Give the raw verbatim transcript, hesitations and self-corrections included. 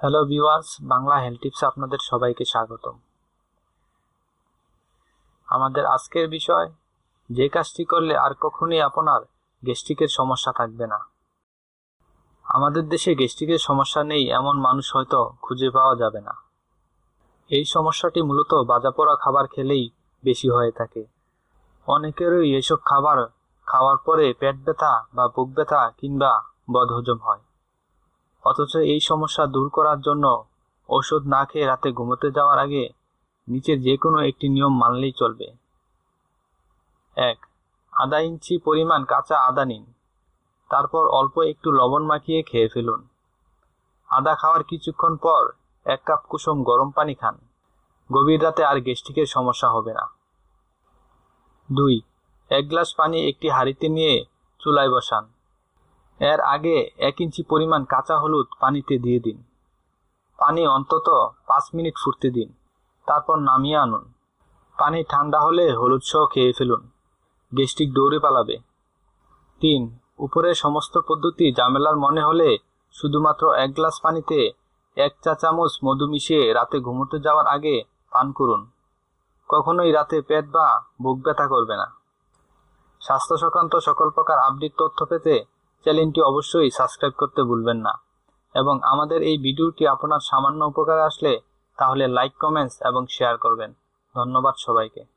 Hello viewers, Bangla health টিপসে আপনাদের সবাইকে স্বাগতম। আমাদের আজকের বিষয়, যে কাজটি করলে আর কখনোই আপনার গ্যাস্ট্রিকের সমস্যা থাকবে না। আমাদের দেশে গ্যাস্ট্রিকের সমস্যা নেই এমন মানুষ হয়তো খুঁজে পাওয়া যাবে না। এই সমস্যাটি মূলত ভাজাপোড়া খাবার খেলেই বেশি হয়ে থাকে। অনেকেরই এসব খাবার খাওয়ার পরে পেট ব্যথা বা বুক ব্যথা কিংবা বদহজম হয়। অথচ এই সমস্যা দূর করার জন্য ওষুধ না খেয়ে রাতে ঘুমোতে যাওয়ার আগে নিচের যে কোনো একটি নিয়ম মানলেই চলবে। এক, আধা ইঞ্চি পরিমাণ কাঁচা আদা নিন। তারপর অল্প একটু লবণ মাখিয়ে খেয়ে ফেলুন। আদা খাওয়ার কিছুক্ষণ পর এক কাপ কুসুম গরম পানি খান। গভীর রাতে আর গ্যাস্ট্রিকের সমস্যা হবে না। দুই, এক গ্লাস পানি একটি হাঁড়িতে নিয়ে চুলায় বসান। এর আগে এক ইঞ্চি পরিমাণ কাঁচা হলুদ পানিতে দিয়ে দিন। পানি অন্তত পাঁচ মিনিট ফুটতে দিন, তারপর নামিয়ে আনুন। পানি ঠান্ডা হলে হলুদ সহ খেয়ে ফেলুন, গ্যাস্ট্রিক দৌড়ে পালাবে। তিন, উপরের সমস্ত পদ্ধতি ঝামেলার মনে হলে শুধুমাত্র এক গ্লাস পানিতে এক চা চামচ মধু মিশিয়ে রাতে ঘুমোতে যাওয়ার আগে পান করুন। কখনোই রাতে পেট বা বুক ব্যথা করবে না। স্বাস্থ্য সংক্রান্ত সকল প্রকার আপডেট তথ্য পেতে চ্যানেলটি অবশ্যই সাবস্ক্রাইব করতে ভুলবেন না, এবং আমাদের এই ভিডিওটি আপনার সামান্য উপকারে আসলে তাহলে লাইক, কমেন্টস এবং শেয়ার করবেন। ধন্যবাদ সবাইকে।